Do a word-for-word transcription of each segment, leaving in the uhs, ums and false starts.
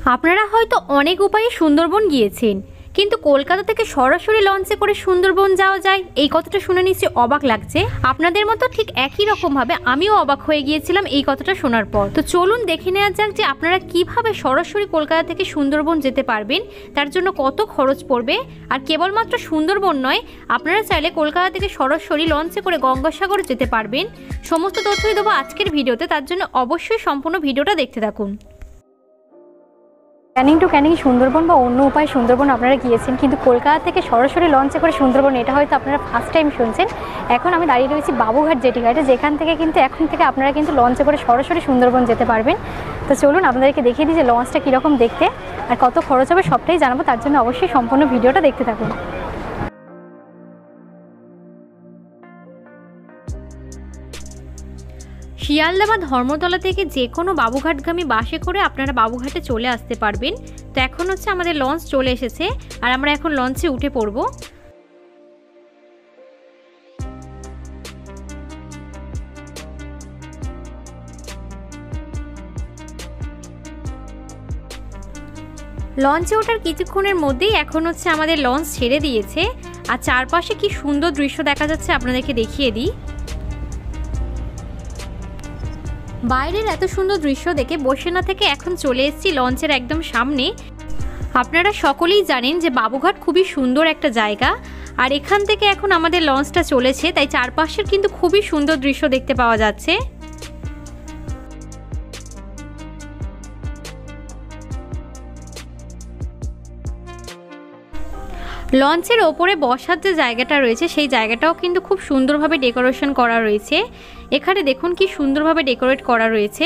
আপনারা হয়তো অনেক উপায়ে সুন্দরবন গিয়েছেন, কিন্তু কলকাতা থেকে সরাসরি লঞ্চে করে সুন্দরবন যাওয়া যায় এই কথাটা শুনে নিশ্চয়ই অবাক লাগছে। আপনাদের মতো ঠিক একই রকমভাবে আমিও অবাক হয়ে গিয়েছিলাম এই কথাটা শোনার পর। তো চলুন দেখে নেওয়া যাক যে আপনারা কিভাবে সরাসরি কলকাতা থেকে সুন্দরবন যেতে পারবেন, তার জন্য কত খরচ পড়বে। আর কেবলমাত্র সুন্দরবন নয়, আপনারা চাইলে কলকাতা থেকে সরাসরি লঞ্চে করে গঙ্গাসাগরে যেতে পারবেন। সমস্ত তথ্যই দেবো আজকের ভিডিওতে, তার জন্য অবশ্যই সম্পূর্ণ ভিডিওটা দেখতে থাকুন। ক্যানিং টু ক্যানিং সুন্দরবন বা অন্য উপায়ে সুন্দরবন আপনারা গিয়েছেন, কিন্তু কলকাতা থেকে সরাসরি লঞ্চে করে সুন্দরবন এটা হয়তো আপনারা ফার্স্ট টাইম শুনছেন। এখন আমি দাঁড়িয়ে রয়েছি বাবুঘাট জেটি ঘাটে, যেখান থেকে কিন্তু এখন থেকে আপনারা কিন্তু লঞ্চে করে সরাসরি সুন্দরবন যেতে পারবেন। তো চলুন আপনাদেরকে দেখিয়ে দিই যে লঞ্চটা কীরকম দেখতে আর কত খরচ হবে সবটাই জানাবো, তার জন্য অবশ্যই সম্পূর্ণ ভিডিওটা দেখতে থাকুন। শিয়ালদা বা ধর্মতলা থেকে যে কোনো বাবুঘাটগামী বাসে করে আপনারা বাবুঘাটে চলে আসতে পারবেন। তো এখন হচ্ছে আমাদের লঞ্চ চলে এসেছে আর আমরা এখন লঞ্চে উঠে পড়ব। লঞ্চে ওঠার কিছুক্ষণের মধ্যেই এখন হচ্ছে আমাদের লঞ্চ ছেড়ে দিয়েছে আর চারপাশে কি সুন্দর দৃশ্য দেখা যাচ্ছে আপনাদেরকে দেখিয়ে দিই। বাইরের এত সুন্দর দৃশ্য দেখে বসে না থেকে এখন চলে এসেছি লঞ্চের একদম সামনে। আপনারা সকলেই জানেন যে বাবুঘাট খুবই সুন্দর একটা জায়গা, আর এখান থেকে এখন আমাদের লঞ্চটা চলেছে, তাই চারপাশের কিন্তু খুবই সুন্দর দৃশ্য দেখতে পাওয়া যাচ্ছে। লঞ্চের ওপরে বসার যে জায়গাটা রয়েছে সেই জায়গাটাও কিন্তু খুব সুন্দরভাবে ডেকোরেশন করা রয়েছে। এখানে দেখুন কি সুন্দরভাবে ডেকোরেট করা রয়েছে।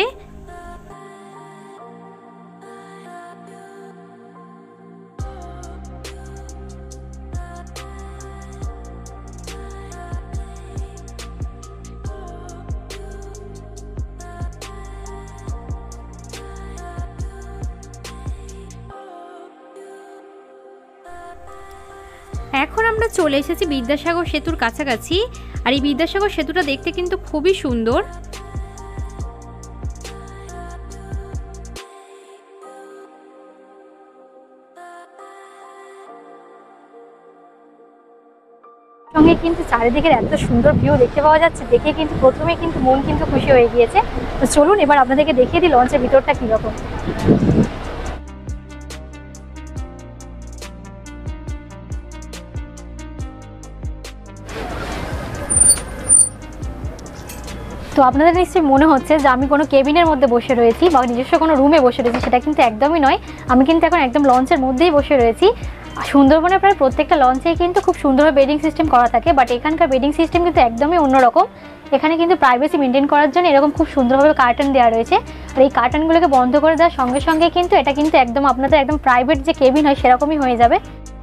এখন আমরা চলে এসেছি বিদ্যাসাগর সেতুর কাছাকাছি, আর এই বিদ্যাসাগর সেতুটা দেখতে কিন্তু খুবই সুন্দর। সঙ্গে কিন্তু চারিদিকের এত সুন্দর ভিউ দেখতে পাওয়া যাচ্ছে, দেখে কিন্তু প্রথমে কিন্তু মন কিন্তু খুশি হয়ে গিয়েছে। তো চলুন এবার আপনাদেরকে দেখিয়ে দিই লঞ্চের ভিতরটা কিরকম। তো আপনাদের নিশ্চয়ই মনে হচ্ছে যে আমি কোনো কেবিনের মধ্যে বসে রয়েছি বা নিজস্ব কোনো রুমে বসে রয়েছি, সেটা কিন্তু একদমই নয়। আমি কিন্তু এখন একদম লঞ্চের মধ্যেই বসে রয়েছি। সুন্দরবনে প্রায় প্রত্যেকটা লঞ্চেই কিন্তু খুব সুন্দরভাবে বেডিং সিস্টেম করা থাকে, বাট এখানকার বেডিং সিস্টেম কিন্তু একদমই অন্যরকম। এখানে কিন্তু প্রাইভেসি মেনটেন করার জন্য এরকম খুব সুন্দরভাবে কার্টেন দেওয়া রয়েছে, আর এই কার্টেনগুলোকে বন্ধ করে দেওয়ার সঙ্গে সঙ্গে কিন্তু এটা কিন্তু একদম আপনাদের একদম প্রাইভেট যে কেবিন হয় সেরকমই হয়ে যাবে।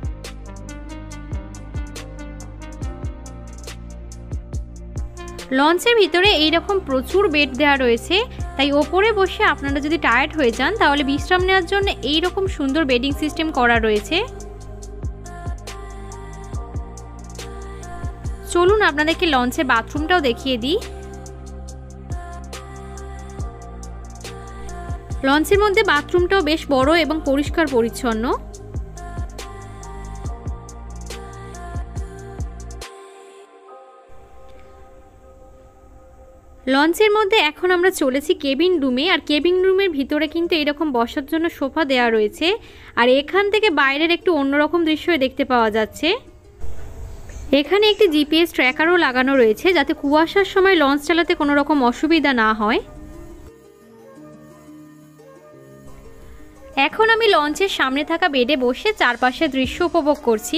লঞ্চের ভিতরে এইরকম প্রচুর বেড দেওয়া রয়েছে, তাই ওপরে বসে আপনারা যদি টায়ার্ড হয়ে যান তাহলে বিশ্রাম নেওয়ার জন্য এইরকম সুন্দর বেডিং সিস্টেম করা রয়েছে। চলুন আপনাদেরকে লঞ্চের বাথরুমটাও দেখিয়ে দিই। লঞ্চের মধ্যে বাথরুমটাও বেশ বড় এবং পরিষ্কার পরিচ্ছন্ন। লঞ্চের মধ্যে এখন আমরা চলেছি কেবিন রুমে, আর কেবিন রুমের ভিতরে কিন্তু এরকম বসার জন্য সোফা দেওয়া রয়েছে, আর এখান থেকে বাইরের একটু অন্যরকম দৃশ্য দেখতে পাওয়া যাচ্ছে। এখানে একটি জিপিএস ট্র্যাকারও লাগানো রয়েছে, যাতে কুয়াশার সময় লঞ্চ চালাতে কোনো রকম অসুবিধা না হয়। এখন আমি লঞ্চের সামনে থাকা বেডে বসে চারপাশের দৃশ্য উপভোগ করছি।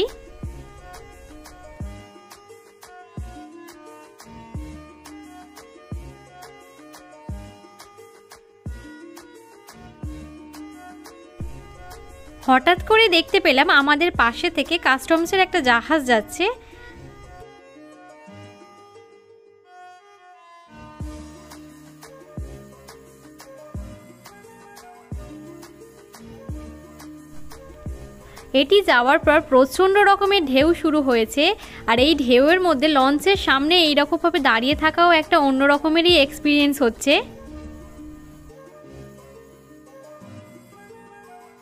হঠাৎ করে দেখতে পেলাম আমাদের পাশে থেকে কাস্টমসের একটা জাহাজ যাচ্ছে। এটি যাওয়ার পর প্রচণ্ড রকমের ঢেউ শুরু হয়েছে, আর এই ঢেউয়ের মধ্যে লঞ্চের সামনে এইরকমভাবে দাঁড়িয়ে থাকাও একটা অন্য রকমেরই এক্সপিরিয়েন্স হচ্ছে।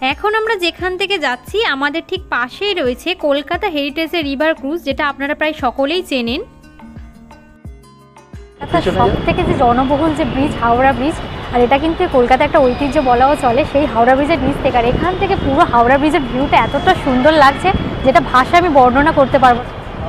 এখন আমরা যেখান থেকে যাচ্ছি আমাদের ঠিক পাশেই রয়েছে কলকাতা হেরিটেজের রিভার ক্রুজ, যেটা আপনারা প্রায় সকলেই চেনেন। সব থেকে যে জনবহুল যে ব্রিজ হাওড়া ব্রিজ, আর এটা কিন্তু কলকাতা একটা ঐতিহ্য বলাও চলে সেই হাওড়া ব্রিজের নিচ থেকে। আর এখান থেকে পুরো হাওড়া ব্রিজের ভিউটা এতটা সুন্দর লাগছে যেটা ভাষা আমি বর্ণনা করতে পারবো।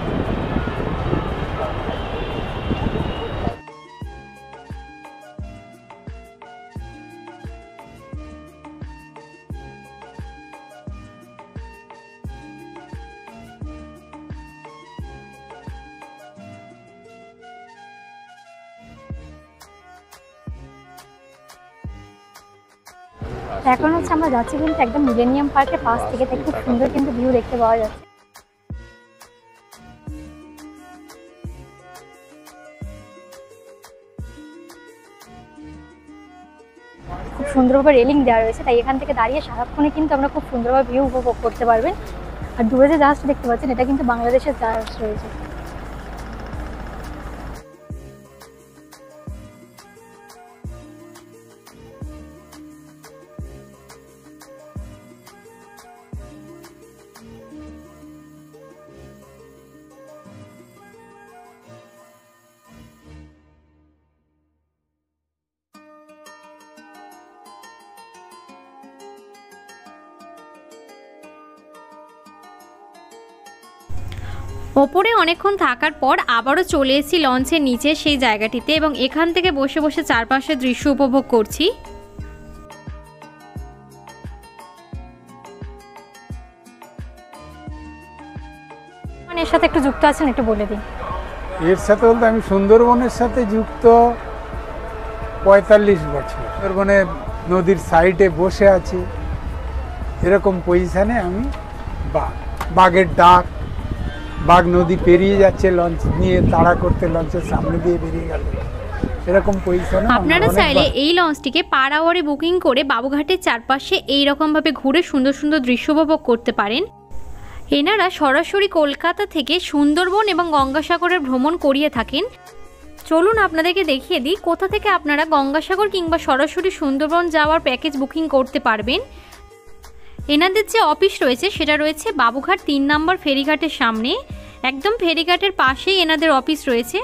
এখন হচ্ছে আমরা যাচ্ছি কিন্তু একদম মিলেনিয়াম পার্কের পাশ থেকে, তাই খুব সুন্দর কিন্তু ভিউ দেখতে পাওয়া যাচ্ছে। খুব সুন্দরভাবে রেলিং দেওয়া রয়েছে, তাই এখান থেকে দাঁড়িয়ে সারাক্ষণে কিন্তু আমরা খুব সুন্দরভাবে ভিউ উপভোগ করতে পারবেন। আর দূরে যে জাহাজটা দেখতে পাচ্ছেন এটা কিন্তু বাংলাদেশের জাহাজ রয়েছে। ওপরে অনেকক্ষণ থাকার পর আবারও চলে এসেছি লঞ্চের নিচে সেই জায়গাটিতে, এবং এখান থেকে বসে বসে চারপাশের দৃশ্য উপভোগ করছি। মানে এর সাথে একটু যুক্ত আছেন, একটু বলে দিন। এর সাথে বলতে আমি সুন্দরবনের সাথে যুক্ত পঁয়তাল্লিশ বছর। সুন্দরবনে নদীর সাইডে বসে আছি, এরকম পজিশানে আমি বাঘের ডাক, বাঘ নদী পেরিয়ে যাচ্ছে লঞ্চ নিয়ে তাড়া করতে, লঞ্চের সামনে দিয়ে বেরিয়ে গেল, এরকম পজিশনে। আপনারা চাইলে এই লঞ্চটিকে পার আওয়ারে বুকিং করে বাবুঘাটের চারপাশে এই রকমভাবে ঘুরে সুন্দর সুন্দর দৃশ্য উপভোগ করতে পারেন। এনারা সরাসরি কলকাতা থেকে সুন্দরবন এবং গঙ্গাসাগরের ভ্রমণ করিয়ে থাকেন। চলুন আপনাদেরকে দেখিয়ে দিই কোথা থেকে আপনারা গঙ্গাসাগর কিংবা সরাসরি সুন্দরবন যাওয়ার প্যাকেজ বুকিং করতে পারবেন। এনাদের যে অফিস রয়েছে সেটা রয়েছে বাবুঘাট তিন নম্বর ফেরিঘাটের সামনে, একদম ফেরিঘাটের পাশেই এনাদের অফিস রয়েছে।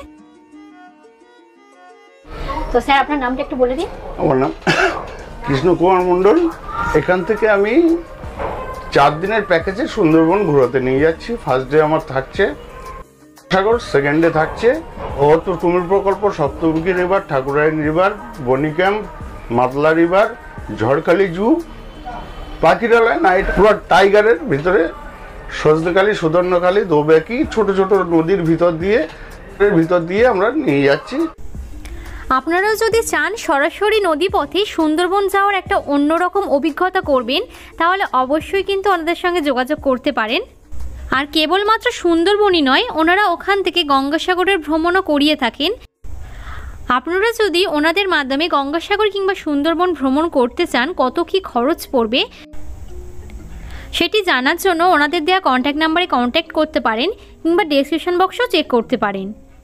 তো স্যার আপনার নামটা একটু বলে দিন। আমার নাম কৃষ্ণ কুমার মণ্ডল। এখান থেকে আমি চার দিনের প্যাকেজে সুন্দরবন ঘোরাতে নিয়ে যাচ্ছি। ফার্স্ট ডে আমার থাকছে সাগর, সেকেন্ড ডে থাকছে অহত্তর কুমির প্রকল্প, Saptamukhi river, Thakuran river, Bony camp, Matla river, Jharkhali zoo, Pakhiralay night, পুরো টাইগারের ভিতরে সজনেখালি, সুদর্ণখালি, দোবেকি, ছোট ছোট নদীর ভিতর দিয়ে ভিতর দিয়ে আমরা নিয়ে যাচ্ছি। আপনারাও যদি চান সরাসরি নদীপথে সুন্দরবন যাওয়ার একটা অন্যরকম অভিজ্ঞতা করবেন, তাহলে অবশ্যই কিন্তু ওনাদের সঙ্গে যোগাযোগ করতে পারেন। আর কেবলমাত্র সুন্দরবনই নয়, ওনারা ওখান থেকে গঙ্গাসাগরের ভ্রমণও করিয়ে থাকেন। আপনারা যদি ওনাদের মাধ্যমে গঙ্গাসাগর কিংবা সুন্দরবন ভ্রমণ করতে চান, কত কি খরচ পড়বে সেটি জানার জন্য ওনাদের দেওয়া কন্ট্যাক্ট নাম্বারে কন্ট্যাক্ট করতে পারেন, কিংবা ডেসক্রিপশন বক্সও চেক করতে পারেন।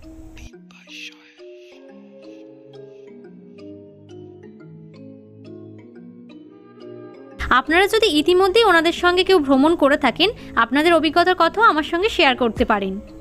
আপনারা যদি ইতিমধ্যেই ওনাদের সঙ্গে কেউ ভ্রমণ করে থাকেন, আপনাদের অভিজ্ঞতার কথাও আমার সঙ্গে শেয়ার করতে পারেন।